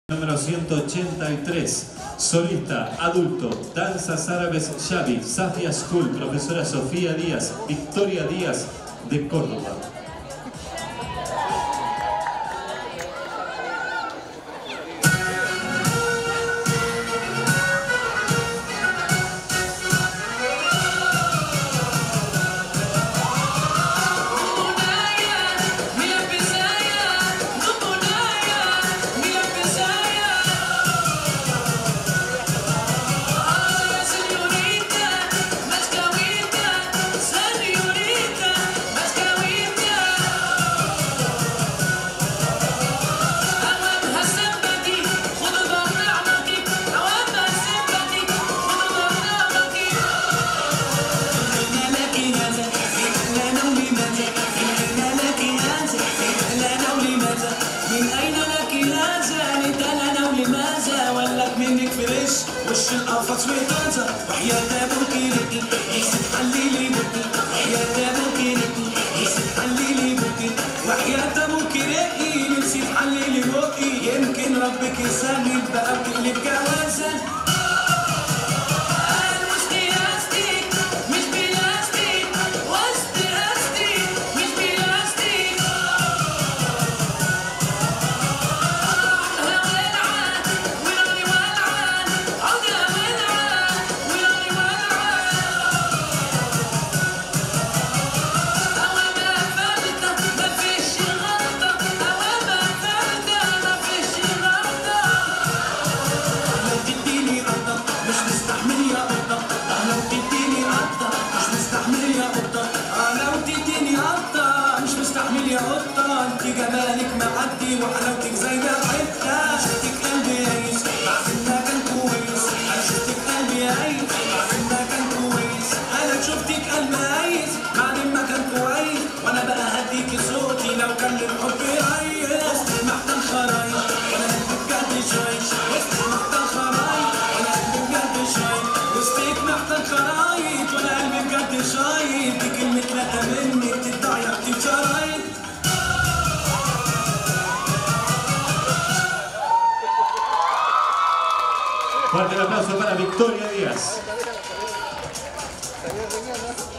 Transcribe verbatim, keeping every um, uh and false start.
Número ciento ochenta y tres, solista, adulto, danzas árabes Xavi, Safia School, profesora Sofía Díaz, Victoria Díaz de Córdoba. منك فريش وش القفص وطازة وحياة ابوكي لكي يسد حليلي بكي وحياة ابوكي لكي يسد حليلي بكي وحياة ابوكي لكي نسيت حليلي بكي يمكن ربك يسهل بقى بكل الجوازة. يا قطة انت جمالك معدي وحلاوتك زي ما حتة شفتك قلبي عايش بعد ما كان كويس انا شفتك قلبي عايش بعد ما كان كويس انا شفتك قلبي عايش بعد ما كان كويس وانا بقى هديكي صوتي لو كان للحب عايز وسط محتاج خرايط وانا قلبي بجد شايش وسط محتاج خرايط وانا قلبي بجد شايش وسطك محتاج خرايط وانا قلبي بجد شايش دي كلمة لا مني بتتضيع بتتشرايط. Fuerte el aplauso para Victoria Díaz.